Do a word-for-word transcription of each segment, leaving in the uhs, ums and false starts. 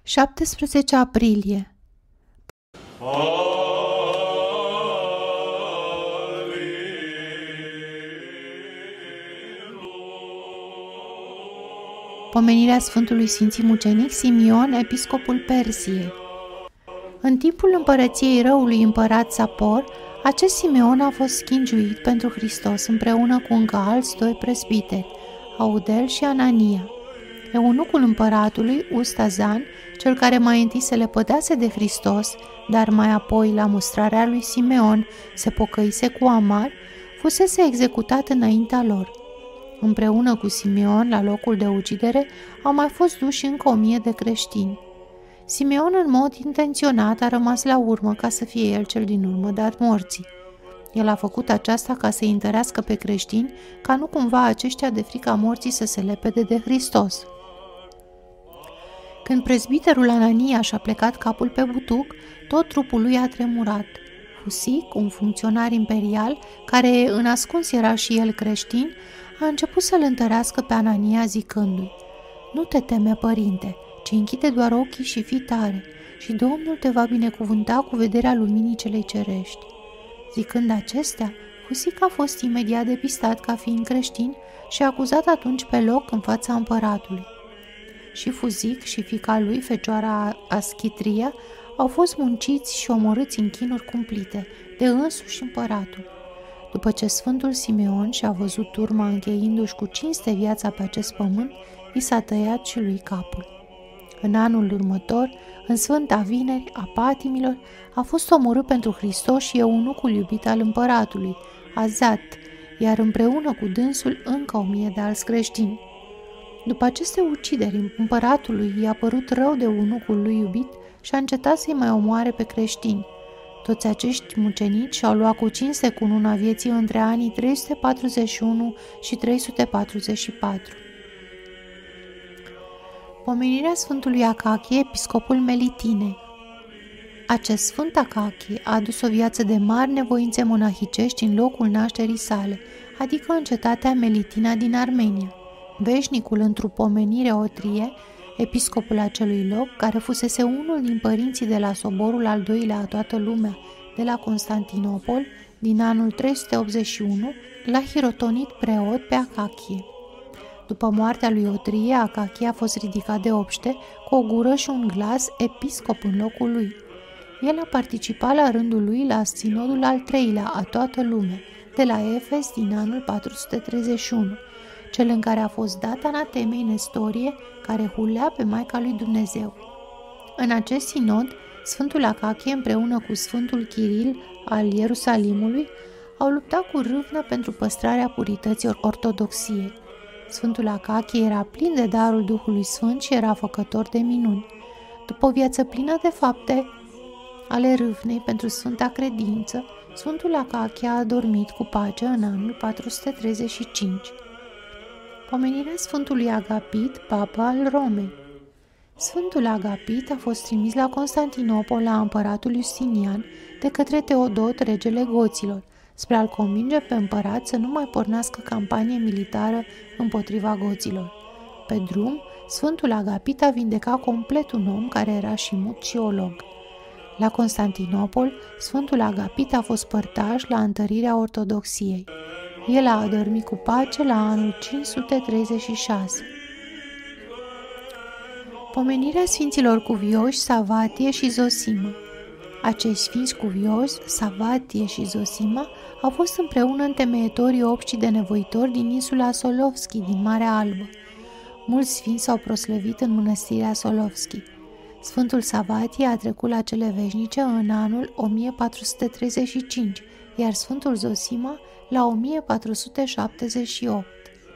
șaptesprezece aprilie. Pomenirea Sfântului Sfinții Mucenic Simeon, episcopul Persiei. În timpul împărăției răului împărat Sapor, acest Simeon a fost schingiuit pentru Hristos împreună cu încă alți doi presbiteri, Audel și Anania. Eunucul împăratului, Ustazan, cel care mai întâi se lepădase de Hristos, dar mai apoi, la mustrarea lui Simeon, se pocăise cu amar, fusese executat înaintea lor. Împreună cu Simeon, la locul de ucidere, au mai fost duși încă o mie de creștini. Simeon, în mod intenționat, a rămas la urmă ca să fie el cel din urmă dat morții. El a făcut aceasta ca să-i întărească pe creștini, ca nu cumva aceștia de frica morții să se lepede de Hristos. Când prezbiterul Anania și-a plecat capul pe butuc, tot trupul lui a tremurat. Husic, un funcționar imperial, care în ascuns era și el creștin, a început să-l întărească pe Anania zicându-i: „Nu te teme, părinte, ci închide doar ochii și fii tare, și Domnul te va binecuvânta cu vederea luminii celei cerești." Zicând acestea, Husic a fost imediat depistat ca fiind creștin și acuzat atunci pe loc în fața împăratului. Și Fuzic și fiica lui, fecioara Aschitria, au fost munciți și omorâți în chinuri cumplite de însuși împăratul. După ce Sfântul Simeon și-a văzut turma încheindu-și cu cinste viața pe acest pământ, i s-a tăiat și lui capul. În anul următor, în Sfânta Vineri a Patimilor, a fost omorât pentru Hristos și eunucul iubit al împăratului, Azat, iar împreună cu dânsul încă o mie de alți creștini. După aceste ucideri, împăratului i-a părut rău de eunucul lui iubit și a încetat să-i mai omoare pe creștini. Toți acești mucenici și-au luat cu cinste cununa vieții între anii trei sute patruzeci și unu și trei sute patruzeci și patru. Pomenirea Sfântului Acachie, episcopul Melitinei. Acest Sfânt Acachie a adus o viață de mari nevoințe monahicești în locul nașterii sale, adică în cetatea Melitina din Armenia. Veșnicul într-o pomenire Otrie, episcopul acelui loc, care fusese unul din părinții de la soborul al doilea a toată lumea, de la Constantinopol, din anul trei sute optzeci și unu, l-a hirotonit preot pe Acachie. După moartea lui Otrie, Acachie a fost ridicat de obște, cu o gură și un glas, episcop în locul lui. El a participat la rândul lui la sinodul al treilea a toată lumea, de la Efes din anul patru sute treizeci și unu, cel în care a fost dat anatemei Nestorie, care hulea pe Maica lui Dumnezeu. În acest sinod, Sfântul Acachie împreună cu Sfântul Chiril al Ierusalimului au luptat cu râvnă pentru păstrarea purității ortodoxiei. Sfântul Acachie era plin de darul Duhului Sfânt și era făcător de minuni. După o viață plină de fapte ale râvnei pentru sfânta credință, Sfântul Acachie a adormit cu pace în anul patru sute treizeci și cinci. Pomenirea Sfântului Agapit, papa al Romei. Sfântul Agapit a fost trimis la Constantinopol la împăratul Justinian de către Teodot, regele goților, spre a-l convinge pe împărat să nu mai pornească campanie militară împotriva goților. Pe drum, Sfântul Agapit a vindecat complet un om care era și mut și olog. La Constantinopol, Sfântul Agapit a fost părtaș la întărirea ortodoxiei. El a adormit cu pace la anul cinci sute treizeci și șase. Pomenirea Sfinților Cuvioși, Savatie și Zosima. Acești sfinți cuvioși, Savatie și Zosima, au fost împreună întemeietorii obștii de nevoitori din insula Solovski, din Marea Albă. Mulți sfinți s-au proslăvit în mănăstirea Solovski. Sfântul Savatie a trecut la cele veșnice în anul o mie patru sute treizeci și cinci, iar Sfântul Zosima la o mie patru sute șaptezeci și opt.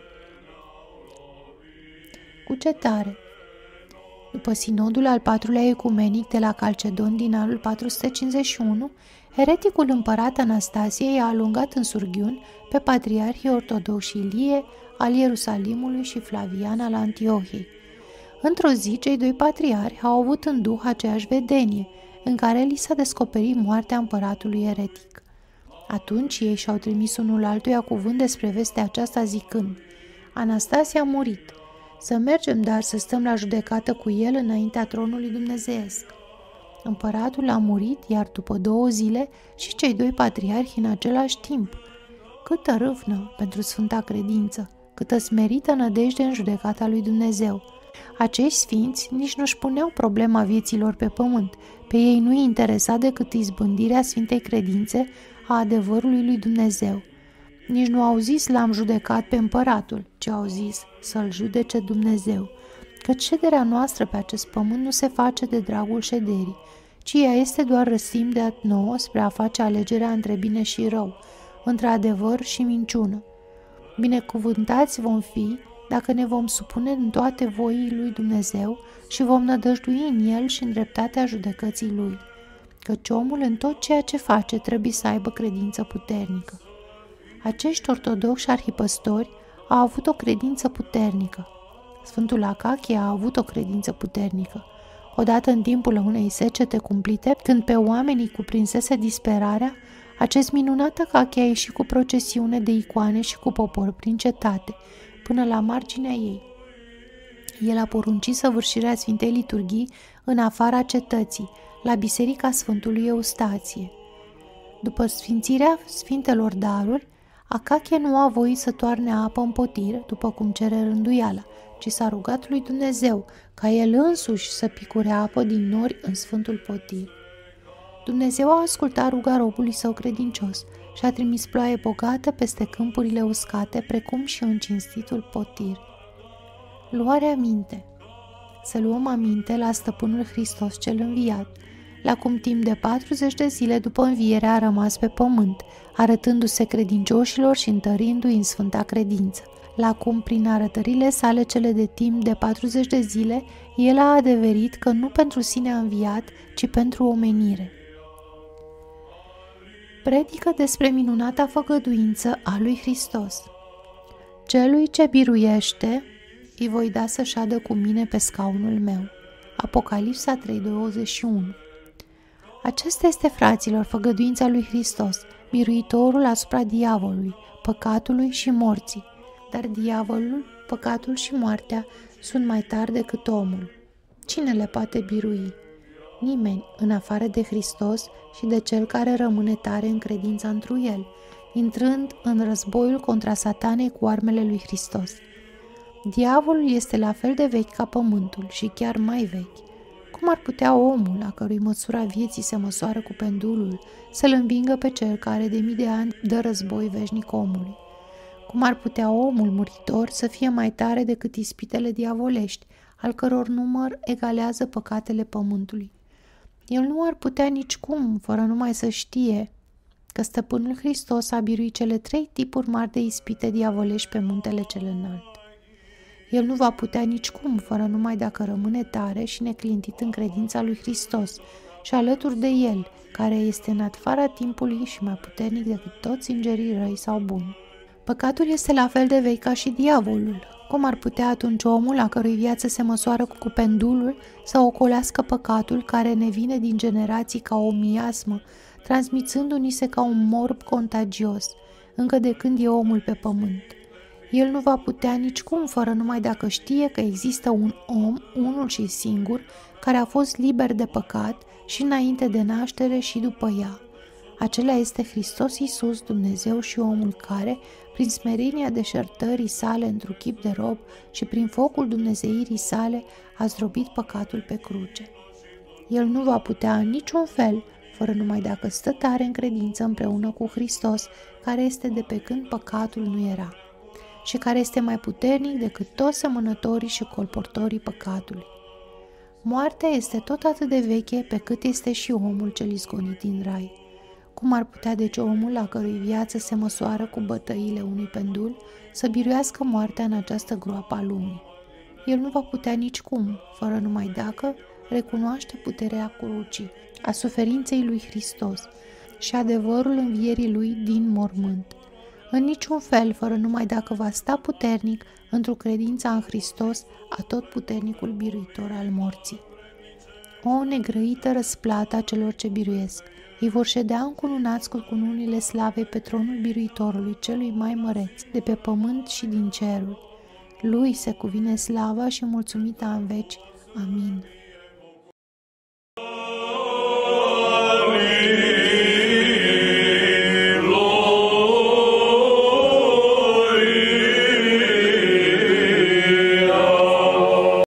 Cugetare. După sinodul al patrulea ecumenic de la Calcedon din anul patru sute cincizeci și unu, ereticul împărat Anastasie i-a alungat în surghiuni pe patriarhii ortodoxi Ilie al Ierusalimului și Flavian al Antiohiei. Într-o zi, cei doi patriarhi au avut în duh aceeași vedenie, în care li s-a descoperit moartea împăratului eretic. Atunci ei și-au trimis unul altuia cuvânt despre vestea aceasta zicând: „Anastasie a murit. Să mergem, dar să stăm la judecată cu el înaintea tronului dumnezeiesc. Împăratul a murit, iar după două zile și cei doi patriarhi în același timp. Câtă râvnă pentru sfânta credință, câtă smerită nădejde în judecata lui Dumnezeu. Acești sfinți nici nu-și puneau problema vieților pe pământ. Pe ei nu-i interesa decât izbândirea sfintei credințe a adevărului lui Dumnezeu. Nici nu au zis l-am judecat pe împăratul, ci au zis să-l judece Dumnezeu. Căci șederea noastră pe acest pământ nu se face de dragul șederii, ci ea este doar răstim de nouă spre a face alegerea între bine și rău, între adevăr și minciună. Binecuvântați vom fi dacă ne vom supune în toate voii lui Dumnezeu și vom nădăjdui în el și în dreptatea judecății lui, căci omul în tot ceea ce face trebuie să aibă credință puternică. Acești ortodoxi arhipăstori au avut o credință puternică. Sfântul Acache a avut o credință puternică. Odată în timpul unei secete cumplite, când pe oamenii cuprinsese disperarea, acest minunat Acache a ieșit cu procesiune de icoane și cu popor prin cetate, până la marginea ei. El a poruncit săvârșirea Sfintei Liturghii în afara cetății, la Biserica Sfântului Eustație. După sfințirea Sfintelor Daruri, Acache nu a voit să toarne apă în potir, după cum cere rânduiala, ci s-a rugat lui Dumnezeu ca el însuși să picure apă din nori în Sfântul Potir. Dumnezeu a ascultat ruga robului său credincios și a trimis ploaie bogată peste câmpurile uscate, precum și în cinstitul potir. Luarea minte. Să luăm aminte la Stăpânul Hristos cel înviat, la cum timp de patruzeci de zile după înviere a rămas pe pământ, arătându-se credincioșilor și întărindu-i în sfânta credință, la cum prin arătările sale cele de timp de patruzeci de zile, el a adeverit că nu pentru sine a înviat, ci pentru omenire. Predică despre minunata făgăduință a lui Hristos. Celui ce biruiește, îi voi da să șadă cu mine pe scaunul meu. Apocalipsa trei douăzeci și unu. Aceasta este, fraților, făgăduința lui Hristos, biruitorul asupra diavolului, păcatului și morții. Dar diavolul, păcatul și moartea sunt mai tari decât omul. Cine le poate birui? Nimeni, în afară de Hristos și de cel care rămâne tare în credința întru el, intrând în războiul contra satanei cu armele lui Hristos. Diavolul este la fel de vechi ca pământul și chiar mai vechi. Cum ar putea omul, a cărui măsura vieții se măsoară cu pendulul, să-l învingă pe cel care de mii de ani dă război veșnic omului? Cum ar putea omul muritor să fie mai tare decât ispitele diavolești, al căror număr egalează păcatele pământului? El nu ar putea nicicum, fără numai să știe că Stăpânul Hristos a biruit cele trei tipuri mari de ispite diavolești pe muntele cel înalt. El nu va putea nicicum, fără numai dacă rămâne tare și neclintit în credința lui Hristos și alături de el, care este în afara timpului și mai puternic decât toți îngerii răi sau buni. Păcatul este la fel de vechi ca și diavolul. Cum ar putea atunci omul, a cărui viață se măsoară cu pendulul, să ocolească păcatul care ne vine din generații ca o miasmă, transmițându-ni se ca un morb contagios, încă de când e omul pe pământ? El nu va putea nicicum, fără numai dacă știe că există un om, unul și singur, care a fost liber de păcat și înainte de naștere și după ea. Acela este Hristos Iisus, Dumnezeu și omul care, prin smerenia deșertării sale într-un chip de rob și prin focul dumnezeirii sale, a zdrobit păcatul pe cruce. El nu va putea în niciun fel, fără numai dacă stă tare în credință împreună cu Hristos, care este de pe când păcatul nu era și care este mai puternic decât toți semănătorii și colportorii păcatului. Moartea este tot atât de veche pe cât este și omul cel izgonit din rai. Cum ar putea deci omul, la cărui viață se măsoară cu bătăile unui pendul, să biruiască moartea în această groapă a lumii? El nu va putea nicicum, fără numai dacă recunoaște puterea crucii, a suferinței lui Hristos și adevărul învierii lui din mormânt. În niciun fel, fără numai dacă va sta puternic într-o credința în Hristos, atotputernicul biruitor al morții. O negrăită răsplată a celor ce biruiesc. Ei vor ședea încununați cu cununile slavei pe tronul biruitorului celui mai măreț, de pe pământ și din ceruri. Lui se cuvine slava și mulțumita în veci. Amin.